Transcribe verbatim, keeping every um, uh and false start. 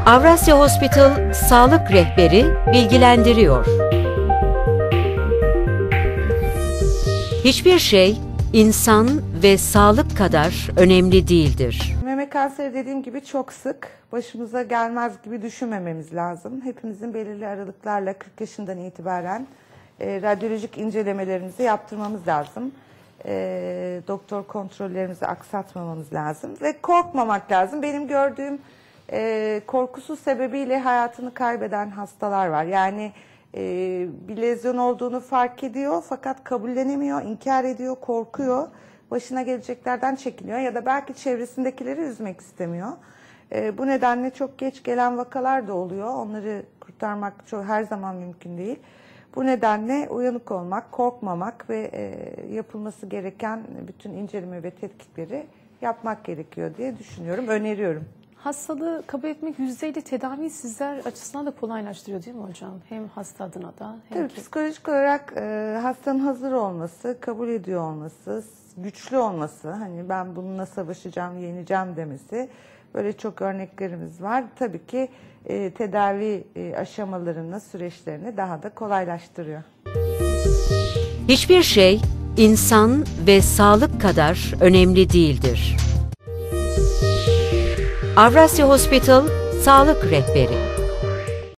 Avrasya Hospital Sağlık Rehberi bilgilendiriyor. Hiçbir şey insan ve sağlık kadar önemli değildir. Meme kanseri dediğim gibi çok sık, başımıza gelmez gibi düşünmememiz lazım. Hepimizin belirli aralıklarla kırk yaşından itibaren e, radyolojik incelemelerimizi yaptırmamız lazım. E, doktor kontrollerimizi aksatmamamız lazım ve korkmamak lazım. Benim gördüğüm e, korkusu sebebiyle hayatını kaybeden hastalar var. Yani e, bir lezyon olduğunu fark ediyor fakat kabullenemiyor, inkar ediyor, korkuyor. Başına geleceklerden çekiniyor ya da belki çevresindekileri üzmek istemiyor. E, bu nedenle çok geç gelen vakalar da oluyor. Onları kurtarmak çok, her zaman mümkün değil. Bu nedenle uyanık olmak, korkmamak ve e, yapılması gereken bütün inceleme ve tetkikleri yapmak gerekiyor diye düşünüyorum, öneriyorum. Hastalığı kabul etmek yüzdeyle tedaviyi sizler açısından da kolaylaştırıyor değil mi hocam? Hem hasta adına da. Hem Tabii ki... psikolojik olarak e, hastanın hazır olması, kabul ediyor olması, güçlü olması, hani ben bununla savaşacağım, yeneceğim demesi, böyle çok örneklerimiz var. Tabii ki e, tedavi e, aşamalarını, süreçlerini daha da kolaylaştırıyor. Hiçbir şey insan ve sağlık kadar önemli değildir. Avrasya Hospital Sağlık Rehberi